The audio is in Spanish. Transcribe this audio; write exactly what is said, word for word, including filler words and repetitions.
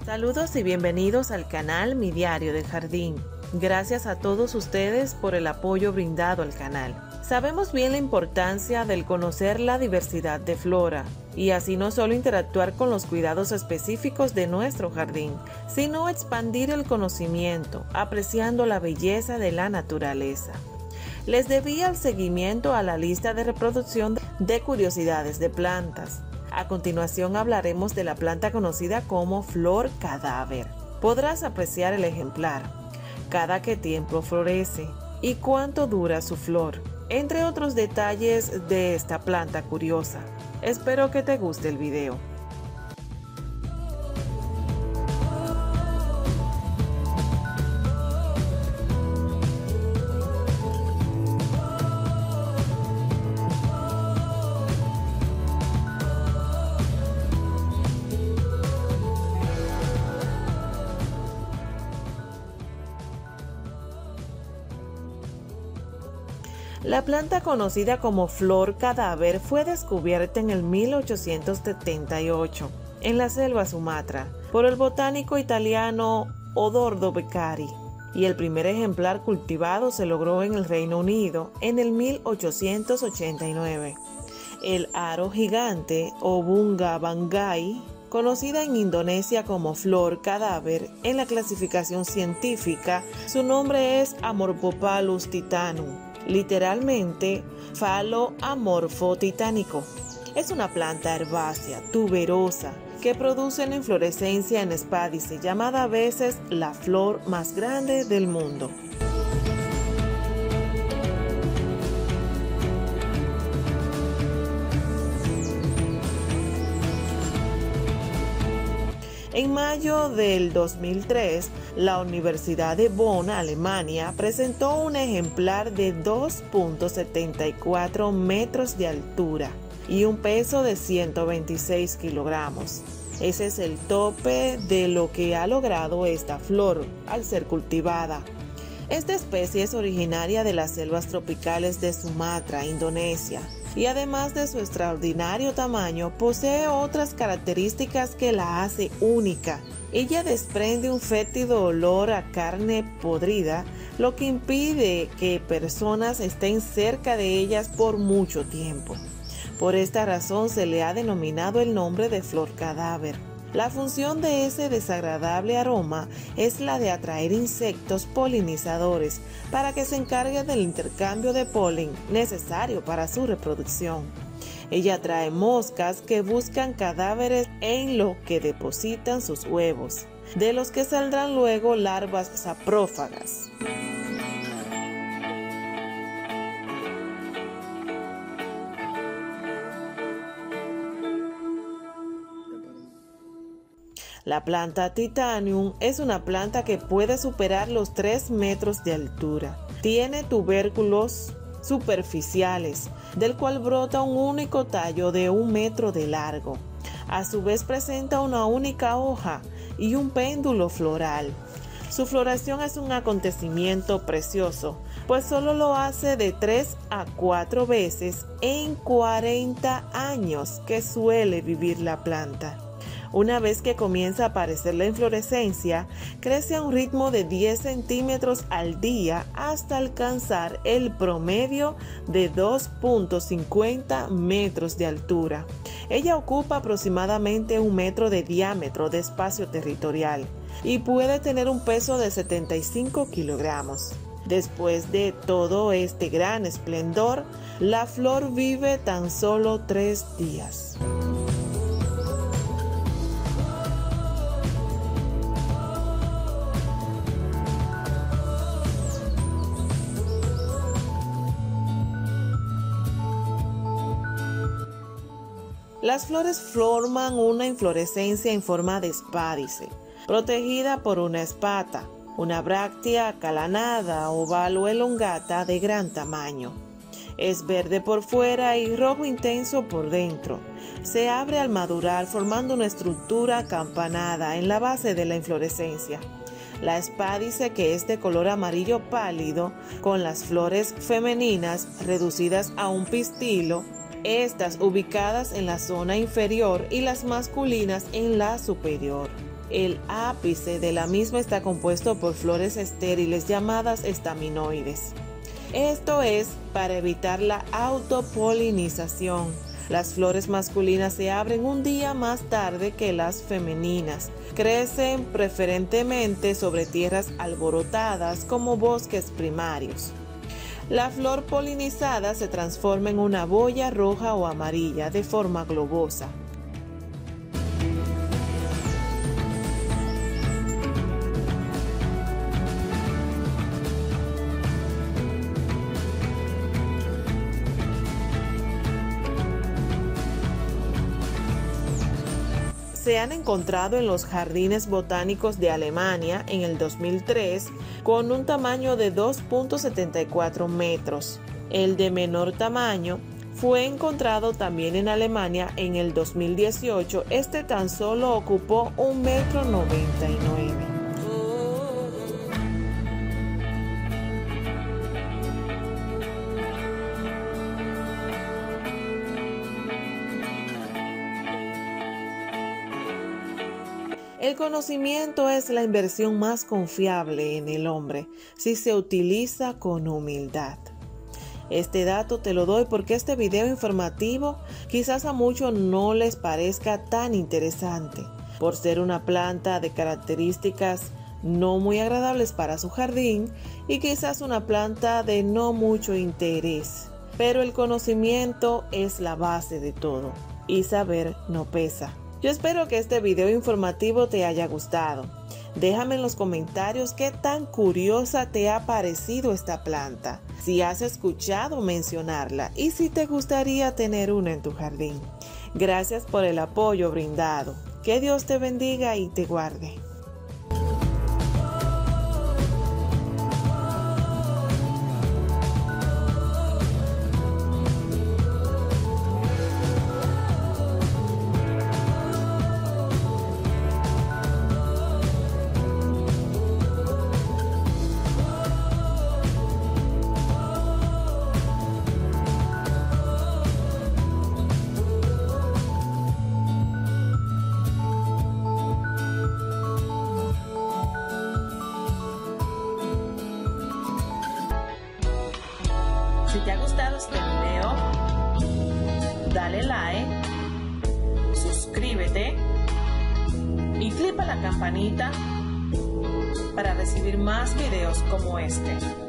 Saludos y bienvenidos al canal Mi Diario de Jardín. Gracias a todos ustedes por el apoyo brindado al canal. Sabemos bien la importancia del conocer la diversidad de flora y así no solo interactuar con los cuidados específicos de nuestro jardín, sino expandir el conocimiento, apreciando la belleza de la naturaleza. Les debía el seguimiento a la lista de reproducción de curiosidades de plantas. A continuación hablaremos de la planta conocida como flor cadáver. Podrás apreciar el ejemplar, cada qué tiempo florece y cuánto dura su flor, entre otros detalles de esta planta curiosa. Espero que te guste el video. La planta conocida como flor cadáver fue descubierta en el mil ochocientos setenta y ocho en la selva Sumatra por el botánico italiano Odoardo Beccari, y el primer ejemplar cultivado se logró en el Reino Unido en el mil ochocientos ochenta y nueve. El aro gigante o bunga banggai, conocida en Indonesia como flor cadáver, en la clasificación científica su nombre es Amorphopalus titanum, literalmente falo amorfo titánico. Es una planta herbácea, tuberosa, que produce una inflorescencia en espádice, llamada a veces la flor más grande del mundo. En mayo del dos mil tres, la Universidad de Bonn, Alemania, presentó un ejemplar de dos punto setenta y cuatro metros de altura y un peso de ciento veintiséis kilogramos. Ese es el tope de lo que ha logrado esta flor al ser cultivada. Esta especie es originaria de las selvas tropicales de Sumatra, Indonesia, y además de su extraordinario tamaño, posee otras características que la hace única. Ella desprende un fétido olor a carne podrida, lo que impide que personas estén cerca de ellas por mucho tiempo. Por esta razón se le ha denominado el nombre de flor cadáver. La función de ese desagradable aroma es la de atraer insectos polinizadores para que se encarguen del intercambio de polen necesario para su reproducción. Ella atrae moscas que buscan cadáveres en los que depositan sus huevos, de los que saldrán luego larvas saprófagas. La planta Titanium es una planta que puede superar los tres metros de altura. Tiene tubérculos superficiales, del cual brota un único tallo de un metro de largo. A su vez presenta una única hoja y un péndulo floral. Su floración es un acontecimiento precioso, pues solo lo hace de tres a cuatro veces en cuarenta años que suele vivir la planta. Una vez que comienza a aparecer la inflorescencia, crece a un ritmo de diez centímetros al día hasta alcanzar el promedio de dos punto cincuenta metros de altura. Ella ocupa aproximadamente un metro de diámetro de espacio territorial y puede tener un peso de setenta y cinco kilogramos. Después de todo este gran esplendor, la flor vive tan solo tres días. Las flores forman una inflorescencia en forma de espádice, protegida por una espata, una bráctea acalanada, oval o elongata de gran tamaño. Es verde por fuera y rojo intenso por dentro. Se abre al madurar formando una estructura acampanada en la base de la inflorescencia. La espádice, que es de color amarillo pálido, con las flores femeninas reducidas a un pistilo, estas ubicadas en la zona inferior y las masculinas en la superior. El ápice de la misma está compuesto por flores estériles llamadas estaminoides. Esto es para evitar la autopolinización. Las flores masculinas se abren un día más tarde que las femeninas. Crecen preferentemente sobre tierras alborotadas como bosques primarios. La flor polinizada se transforma en una boya roja o amarilla de forma globosa. Se han encontrado en los jardines botánicos de Alemania en el dos mil tres con un tamaño de dos punto setenta y cuatro metros. El de menor tamaño fue encontrado también en Alemania en el dos mil dieciocho. Este tan solo ocupó un metro noventa y nueve. El conocimiento es la inversión más confiable en el hombre si se utiliza con humildad. Este dato te lo doy porque este video informativo quizás a muchos no les parezca tan interesante, por ser una planta de características no muy agradables para su jardín y quizás una planta de no mucho interés. Pero el conocimiento es la base de todo y saber no pesa. Yo espero que este video informativo te haya gustado. Déjame en los comentarios qué tan curiosa te ha parecido esta planta, si has escuchado mencionarla y si te gustaría tener una en tu jardín. Gracias por el apoyo brindado. Que Dios te bendiga y te guarde. Si te ha gustado este video, dale like, suscríbete y clica la campanita para recibir más videos como este.